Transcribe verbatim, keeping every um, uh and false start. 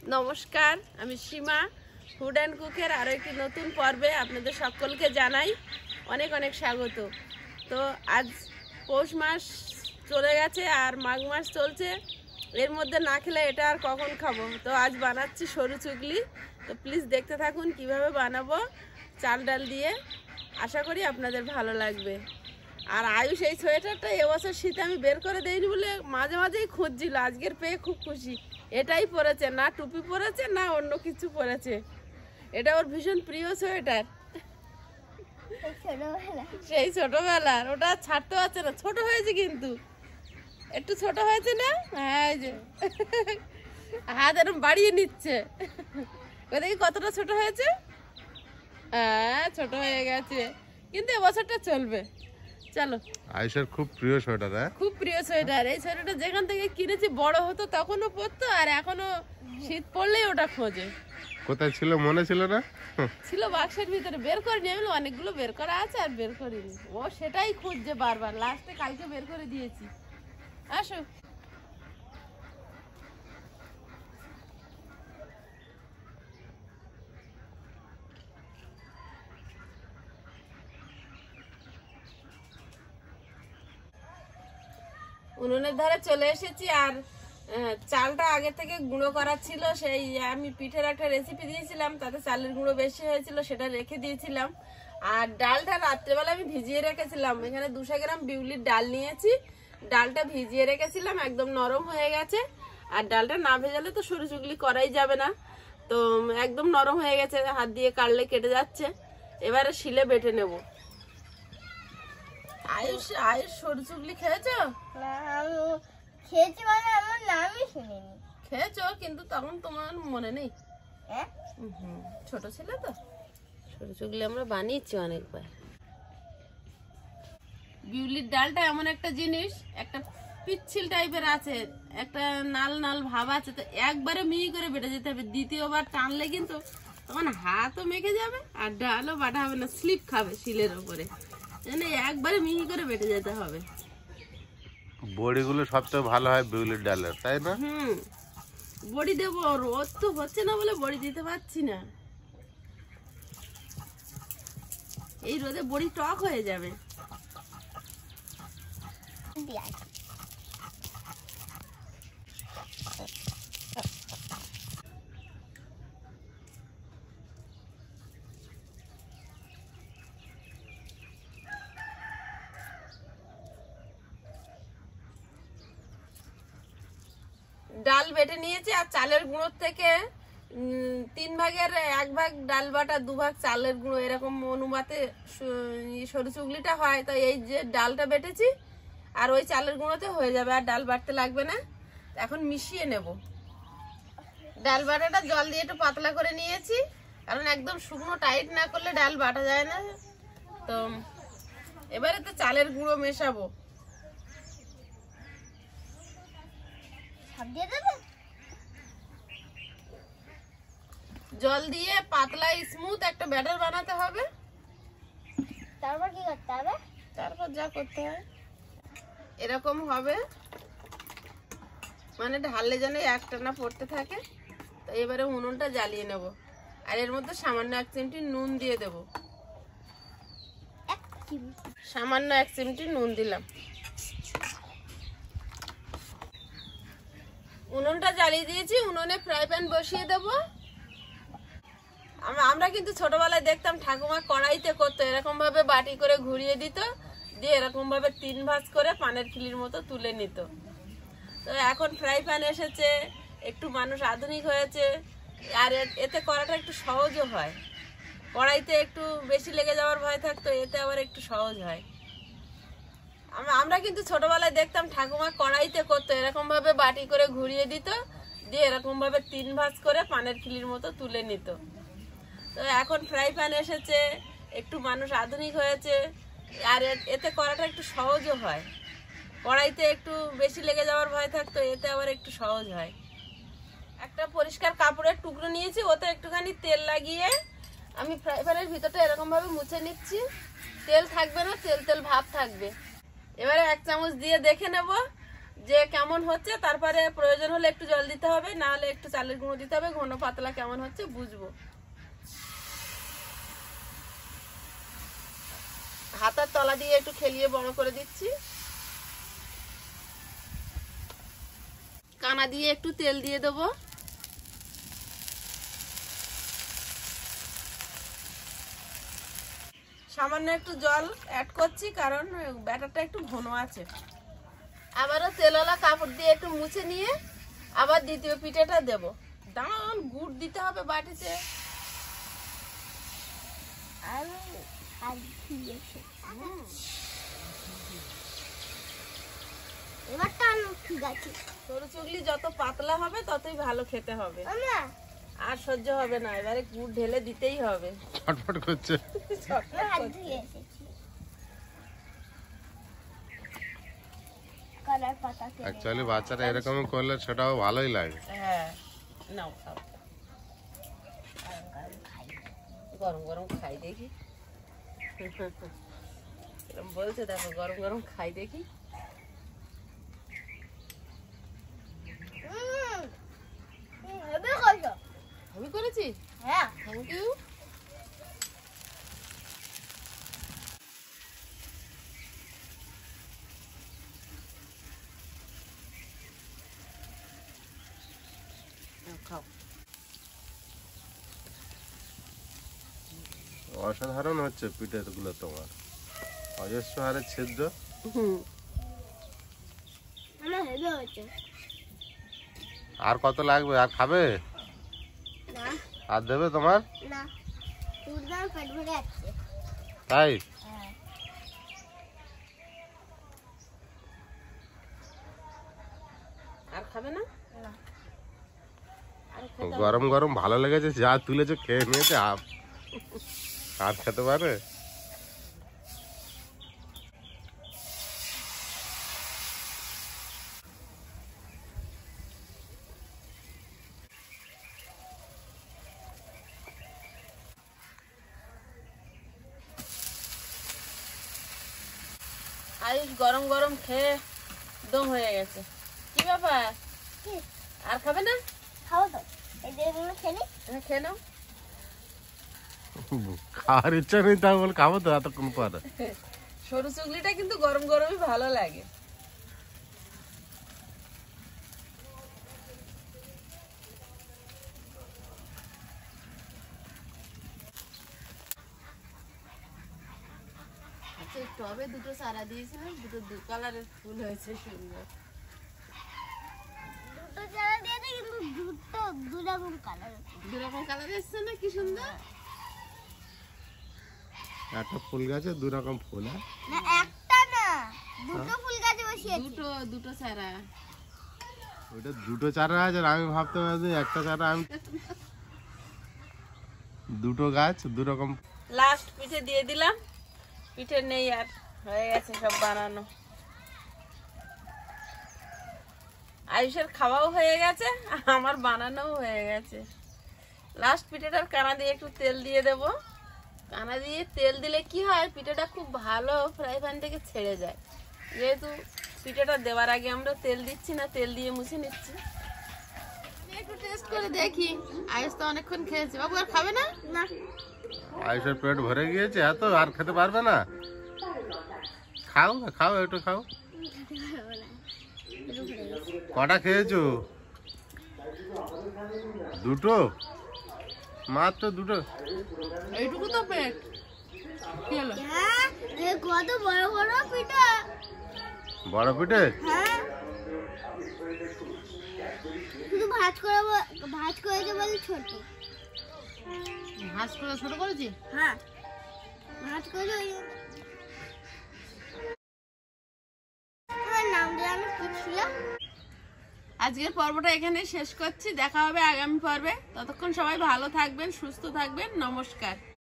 নমস্কার, আমি সীমা food and কুকের আরও একটি নতুন পর্বে আপনাদের সকলকে জানাই অনেক অনেক স্বাগত। তো আজ পৌষ মাস চলে গেছে আর মাঘ মাস চলছে, এর মধ্যে না খেলে এটা আর কখন খাবো। তো আজ বানাচ্ছি সরু চুগলি। তো প্লিজ দেখতে থাকুন কিভাবে বানাবো চাল ডাল দিয়ে। আশা করি আপনাদের ভালো লাগবে। আর আয়ুষ এই সোয়েটারটা এবছর শীতে আমি বের করে দেইনি বলে মাঝে মাঝেই খুঁজছিল, আজকের পেয়ে খুব খুশি। এটাই পরেছে, না টুপি পরেছে না অন্য কিছু পরেছে। এটা ওর ভীষণ প্রিয় সোয়েটার, সেই ছোটবেলার। ওটা ছাড়তে পারছে না, ছোট হয়েছে কিন্তু একটু ছোট হয়েছে না। হ্যাঁ, যে হাত এরকম বাড়িয়ে নিচ্ছে, ওই দেখি কতটা ছোট হয়েছে। হ্যাঁ, ছোট হয়ে গেছে কিন্তু এবছরটা চলবে। চলো, আয়েশার খুব প্রিয় সোয়েটার। হ্যাঁ, খুব প্রিয় সোয়েটার। এই সোয়েটারটা যেখান থেকে কিনেছি বড় হতো তখনও পরতো, আর এখনো শীত পড়লেই ওটা খোঁজে। কোথায় ছিল মনে ছিল না? ছিল বাক্সের ভিতরে, বের করিনি। আমি অনেকগুলো বের করা আছে আর বের করিনি। ও সেটাই খুঁজছে বারবার, লাস্টে কালকে বের করে দিয়েছি। আসো, উনুনের ধারে চলে এসেছি। আর চালটা আগে থেকে গুঁড়ো করা ছিল, সেই আমি পিঠের একটা রেসিপি দিয়েছিলাম, তাতে চালের গুঁড়ো বেশি হয়েছিল, সেটা রেখে দিয়েছিলাম। আর ডালটা রাত্রেবেলা আমি ভিজিয়ে রেখেছিলাম। এখানে দুশো গ্রাম বিউলির ডাল নিয়েছি, ডালটা ভিজিয়ে রেখেছিলাম, একদম নরম হয়ে গেছে। আর ডালটা না ভেজালে তো সরু চুগলি করাই যাবে না, তো একদম নরম হয়ে গেছে, হাত দিয়ে কাটলে কেটে যাচ্ছে। এবারে শিলে বেটে নেব। আয়ুষ আয়ুষ সরু চুগলি খেয়েছো? খেয়েছি মানে আমার নামই শুনিনি। খেয়েছো কিন্তু তখন তোমার মনে নেই, ছোট ছিল তো। সরু চুগলি আমরা বানিয়েছি অনেকবার। বিউলির ডালটা এমন একটা জিনিস, একটা পিচ্ছিল টাইপের আছে, একটা নাল নাল ভাব আছে, তো একবারে মিহি করে বেটে যেতে হবে। দ্বিতীয়বার টানলে কিন্তু তখন হাতও মেখে যাবে আর ডালও বাটা হবে না, স্লিপ খাবে শিলের ওপরে। একবারে মিহি করে বেটে যেতে হবে। বড়িগুলো সবচেয়ে ভালো হয় বিউলির ডালের, তাই না? হুম, বড়ি দেবো, রোদ তো হচ্ছে না বলে বড়ি দিতে পারছি না। এই রোদে বড়ি টক হয়ে যাবে। ডাল বেটে নিয়েছি, আর চালের গুঁড়োর থেকে তিন ভাগের এক ভাগ ডাল বাটা, দু ভাগ চালের গুঁড়ো, এরকম অনুপাতে সরু চুগলিটা হয়। তো এই যে ডালটা বেটেছি আর ওই চালের গুঁড়োতে হয়ে যাবে, আর ডাল বাটতে লাগবে না। এখন মিশিয়ে নেব। ডাল বাটাটা জল দিয়ে একটু পাতলা করে নিয়েছি, কারণ একদম শুকনো টাইট না করলে ডাল বাটা যায় না। তো এবারে তো চালের গুঁড়ো মেশাবো। জল দিয়ে পাতলা স্মুথ একটা ব্যাটার বানাতে হবে। তারপর কি করতে হবে? তারপর যা করতে হয় এরকম হবে, মানে ঢাললে যেন একটা না পড়তে থাকে। তো এবারে উনুনটা জ্বালিয়ে নেব, আর এর মধ্যে সামান্য এক চিমটি নুন দিয়ে দেব। সামান্য এক চিমটি নুন দিলাম। উনুনটা জ্বালিয়ে দিয়েছি, উনুনে ফ্রাই প্যান বসিয়ে দেবো। আমরা কিন্তু ছোটবেলায় দেখতাম ঠাকুমা কড়াইতে করতো, এরকম ভাবে বাটি করে ঘুরিয়ে দিত, দিয়ে এরকম ভাবে তিন ভাঁজ করে পানের খিলির মতো তুলে নিত। তো এখন ফ্রাই প্যান এসেছে, একটু মানুষ আধুনিক হয়েছে, আর এতে করাটা একটু সহজও হয়। কড়াইতে একটু বেশি লেগে যাওয়ার ভয় থাকতো, এতে আবার একটু সহজ হয়। আমরা কিন্তু ছোটবেলায় দেখতাম ঠাকুমা কড়াইতে করতো, এরকম ভাবে বাটি করে ঘুরিয়ে দিত, দিয়ে এরকম ভাবে তিন ভাঁজ করে পানের খিলির মতো তুলে নিত। তো এখন ফ্রাই প্যান এসেছে, একটু মানুষ আধুনিক হয়েছে, আর এতে করাটা একটু সহজও হয়। কড়াইতে একটু বেশি লেগে যাওয়ার ভয় থাকতো, এতে আবার একটু সহজ হয়। একটা পরিষ্কার কাপড়ের টুকরো নিয়েছি, ওতে একটুখানি তেল লাগিয়ে আমি ফ্রাই প্যানের ভিতরটা এরকম ভাবে মুছে নিচ্ছি। তেল থাকবে না, তেল তেল ভাব থাকবে। এবারে এক চামচ দিয়ে দেখে নেব যে কেমন হচ্ছে, তারপরে প্রয়োজন হলে একটু জল দিতে হবে, না হলে একটু চালের গুঁড়ো দিতে হবে, ঘন পাতলা কেমন হচ্ছে বুঝবো। হাতের তলা দিয়ে একটু খেলিয়ে বড় করে দিচ্ছি। কানা দিয়ে একটু তেল দিয়ে দেবো। সামান্য একটু জল অ্যাড করছি, কারণ ব্যাটারটা একটু ঘন আছে। আবারও তেলওয়ালা কাপড় দিয়ে একটু মুছে নিয়ে আবার দ্বিতীয় পিঠেটা দেব। দাঁড়ান, গুড় দিতে হবে বাটিতে। আমি হাত দিয়েছি। এবারটা আমি ঠিক আছে। সরু চুগলি যত পাতলা হবে ততই ভালো খেতে হবে, আমরা আর সহ্য হবে না। এবারে গুড় ঢেলে দিতেই হবে। ছটফট করছে। আমি হাত ধুয়ে এসেছি। কালার পাতা কেটে অ্যাকচুয়ালি বাচ্চারা এরকম করলে সেটাও ভালোই লাগে। হ্যাঁ, নাও খাও। গরম গরম খাই দেখি। এরকম বলছে, দেখো গরম গরম খাই দেখি। হুম, হুম, হেবি কইছো। আমি করেছি, হ্যাঁ, থ্যাংক ইউ। খাও। অসাধারণ হচ্ছে পিঠেগুলো তোমার, অজস্র হারে ছিদ্র। হুম, আমার হেবি হয়েছে। আর কত লাগবে? আর খাবে? না আর দেবে তোমার? না, দুধদার পেট ভরে আছে। তাই? হ্যাঁ, আর খাবে না? না, আর খেতে হবে? গরম গরম ভালো লেগেছে, যা তুলেছে খেয়ে নিয়েছে। আপ আর খেতে পারে? আয়ুষ গরম গরম খেয়ে দম হয়ে গেছে। কি ব্যাপার, কি আর খাবে না? খাবো তো। এই যে এগুলো খেলি। হ্যাঁ, খেয়ে নাও। খাওয়ার ইচ্ছা নেই, তাই বলে খাবো তো এতক্ষণ পরে। সরু চুগলিটা কিন্তু গরম গরমই ভালো লাগে। আচ্ছা, এই টবে দুটো চারা দিয়েছিলাম, দুটো দু কালারের ফুল হয়েছে সুন্দর। দুটো চারা দিয়েছে, কিন্তু দুটো দু রকম কালার। দু রকম কালার এসছে না, কি সুন্দর। একটা ফুল গাছে দু রকম ফুল। হ্যাঁ, না, একটা না, দুটো ফুল গাছে বসিয়েছি। দুটো দুটো চারা। ওইটা দুটো চারা আছে, আর আমি ভাবতে পারছি একটা চারা। আমি দুটো গাছ দু রকম। লাস্ট পিঠে দিয়ে দিলাম। পিঠে নেই আর, হয়ে গেছে সব বানানো। আয়ুষের খাওয়াও হয়ে গেছে, আমার বানানোও হয়ে গেছে। লাস্ট পিঠেটার কানা দিয়ে একটু তেল দিয়ে দেব। কানা দিয়ে তেল দিলে কি হয়, পিঠেটা খুব ভালো ফ্রাই প্যান থেকে ছেড়ে যায়। যেহেতু পিঠেটা দেওয়ার আগে আমরা তেল দিচ্ছি না, তেল দিয়ে মুছে নিচ্ছি। একটু টেস্ট করে দেখি। আয়ুষ তো অনেকক্ষণ খেয়েছে। বাবু আর খাবে না? না, আয়ুষের পেট ভরে গিয়েছে, এত আর খেতে পারবে না। খাও না, খাও, একটু খাও। কটা খেয়েছো? দুটো, মাত্র দুটো। এইটুকু তো পেট। কি হলো? হ্যাঁ, এ কত বড় বড় পিঠা। বড় পিঠে? হ্যাঁ, শুধু ভাজ করে ব- ভাজ করেছে বলে ছোট। হাঁস করে ছোট করেছি। হ্যাঁ, ভাজ করে ওই আমার নাম দিয়ে আমি কি ছিল। আজকের পর্বটা এখানে শেষ করছি। দেখা হবে আগামী পর্বে। ততক্ষণ সবাই ভালো থাকবেন, সুস্থ থাকবেন। নমস্কার।